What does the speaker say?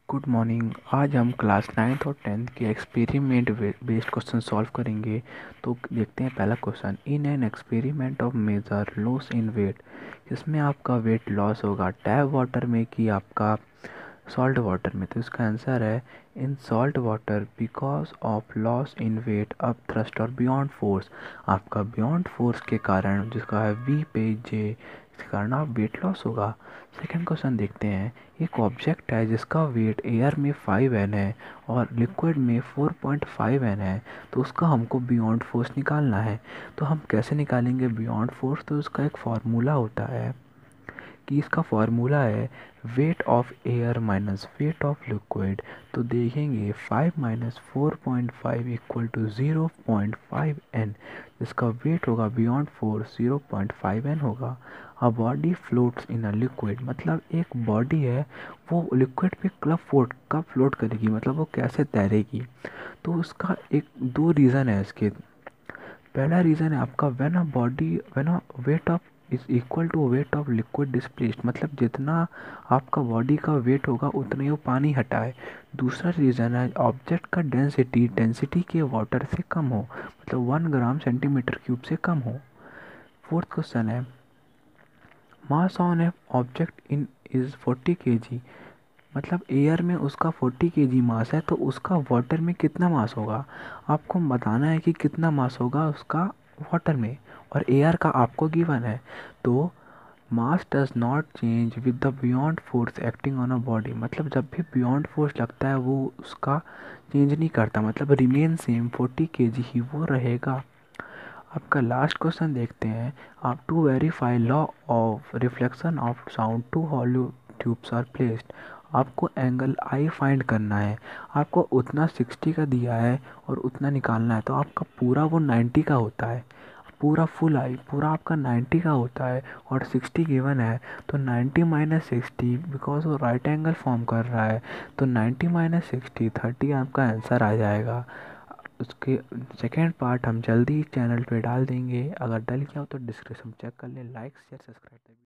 Good morning. आज हम class 9th और 10th के एक्सपेरिमेंट बेस्ड क्वेश्चन सॉल्व करेंगे। तो देखते हैं पहला question. In an experiment of major loss in weight, इसमें आपका वेट लॉस होगा टैप वाटर में कि आपका सॉल्ट वाटर में। तो इसका आंसर है in salt water because of loss in weight upthrust और बियॉन्ड फोर्स। आपका बियॉन्ड फोर्स के कारण जिसका है वी पे जे, इसके कारण आप वेट लॉस होगा। सेकेंड क्वेश्चन देखते हैं। एक ऑब्जेक्ट है जिसका वेट एयर में 5 n है और लिक्विड में 4.5 n है, तो उसका हमको बियॉन्ड फोर्स निकालना है। तो हम कैसे निकालेंगे बियॉन्ड फोर्स? तो उसका एक फार्मूला होता है कि इसका फार्मूला है weight of air minus weight of liquid. तो देखेंगे 5 माइनस 4.5 इक्वल टू 0.5 n, जिसका वेट होगा बियॉन्ड फोर्स 0.5 n होगा। A body floats in a liquid, मतलब एक बॉडी है वो लिक्विड पे कब फ्लोट करेगी, मतलब वो कैसे तैरेगी। तो उसका एक दो रीज़न है इसके। पहला रीज़न है आपका when a weight of is equal to weight of liquid displaced, मतलब जितना आपका बॉडी का वेट होगा उतना ही वो पानी हटाए। दूसरा रीज़न है ऑब्जेक्ट का डेंसिटी के वाटर से कम हो, मतलब 1 ग्राम सेंटीमीटर क्यूब से कम हो। फोर्थ क्वेश्चन है mass on a object in is 40 kg, मतलब एयर में उसका 40 kg मास है, तो उसका वाटर में कितना मास होगा। आपको बताना है कि कितना मास होगा उसका वाटर में, और एयर का आपको गिवन है। तो mass does not change with the buoyant force acting on a body, मतलब जब भी बियॉन्ड फोर्स लगता है वो उसका चेंज नहीं करता, मतलब रिमेन सेम 40 kg ही वो रहेगा। आपका लास्ट क्वेश्चन देखते हैं। आप to verify law of reflection of sound two hollow tubes are placed, आपको एंगल आई फाइंड करना है। आपको उतना 60 का दिया है और उतना निकालना है, तो आपका पूरा वो 90 का होता है। पूरा फुल आई पूरा आपका 90 का होता है और 60 गिवन है। तो 90 माइनस 60, बिकॉज वो राइट एंगल फॉर्म कर रहा है, तो 90 माइनस 60 30 आपका आंसर आ जाएगा। उसके सेकेंड पार्ट हम जल्दी चैनल पे डाल देंगे। अगर डल गया हो तो डिस्क्रिप्शन चेक कर ले। Like share subscribe.